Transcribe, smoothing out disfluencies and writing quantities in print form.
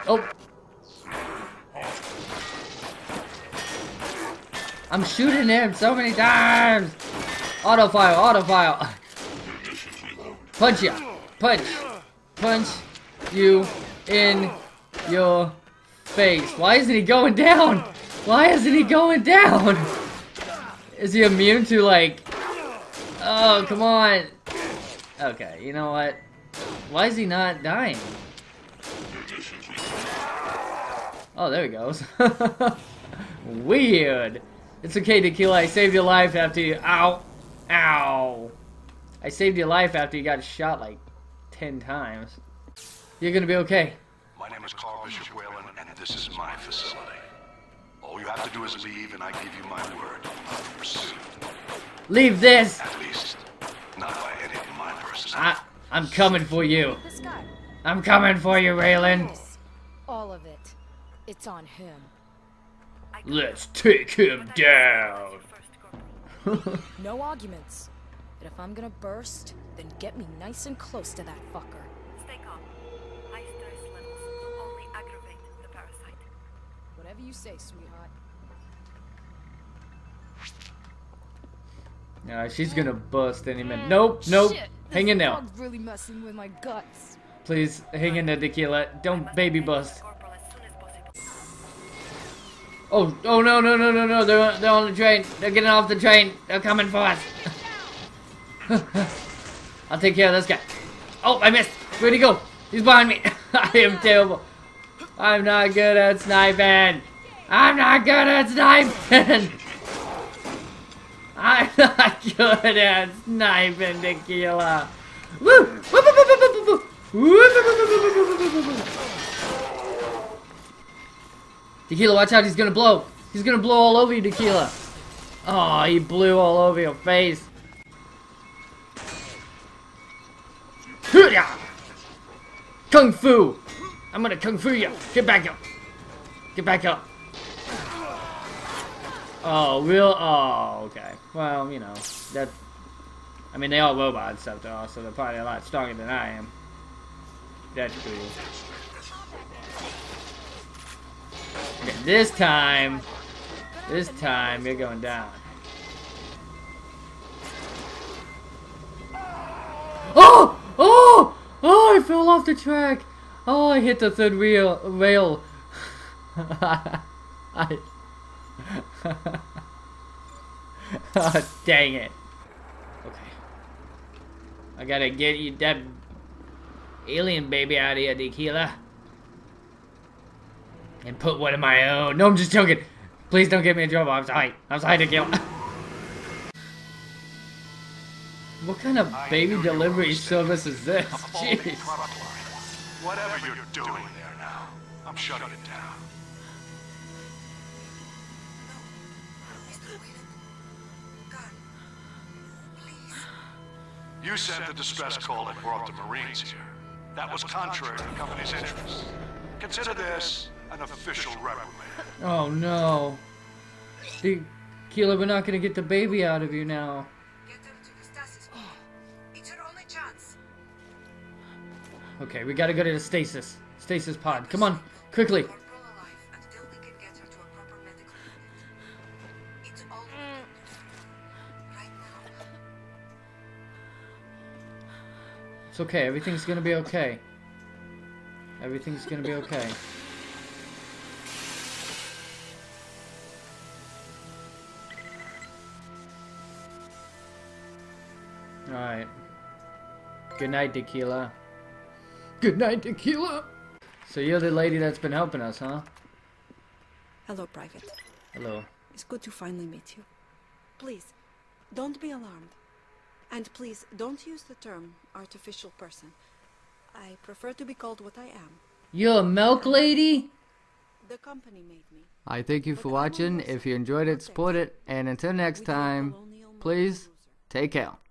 Oh. I'm shooting him so many times. Auto fire. Punch ya. Punch you in your face. Why isn't he going down? Is he immune to like... Oh, come on. Okay, you know what? Why is he not dying? Oh, there he goes. Weird. It's okay, Tequila. I saved your life after you... Ow. Ow. I saved your life after you got shot like 10 times. You're gonna be okay. My name is Carl Bishop Whalen, and this is my facility. All you have to do is leave, and I give you my word not to pursue. Leave this! At least, not by any of my persons. I'm coming for you. This guy. I'm coming for you, Raylan. All of it. It's on him. Let's take him down. No arguments. But if I'm gonna burst, then get me nice and close to that fucker. Stay calm. High stress levels will only aggravate the parasite. Whatever you say, sweetheart. Nah, she's gonna bust any minute. Nope. Shit, Hang in there. This really messing with my guts. Please, hang in there, Tequila. Don't baby bust. Corporal as soon as possible. Oh no. They're on the train. They're getting off the train. They're coming for us. I'll take care of this guy. Oh, I missed. Where'd he go? He's behind me. I am terrible. I'm not good at sniping. I'm not good at sniping, Tequila. Woo! Tequila, watch out. He's gonna blow. He's gonna blow all over you, Tequila. Oh, he blew all over your face. Kung Fu! I'm gonna Kung Fu you! Get back up! Get back up! Oh, oh, okay. Well, you know, that... I mean, they are robots after all, so they're probably a lot stronger than I am. That's cool. Okay, this time, you're going down. Oh! Oh! Oh, I fell off the track. Oh, I hit the third rail. Oh, dang it. Okay. I gotta get you that alien baby out of here, Tequila. And put one of my own. No, I'm just joking. Please don't get me in trouble. I'm sorry. I'm sorry, Tequila. What kind of baby delivery service is this? Jeez. Whatever you're doing there now, I'm shutting it down. You sent the distress call that brought the Marines here. That was contrary to the company's interests. Consider this an official reprimand. Oh no. Tequila, we're not gonna get the baby out of you now. Okay, we gotta go to the stasis pod. Come on, quickly. It's okay, everything's gonna be okay. Everything's gonna be okay. Alright. Good night, Tequila. Good night, Tequila. So you're the lady that's been helping us, huh? Hello, Private. Hello. It's good to finally meet you. Please, don't be alarmed. And please, don't use the term artificial person. I prefer to be called what I am. You're a milk lady? The company made me. I thank you for watching. If you enjoyed it, support it. And until next time, please take care.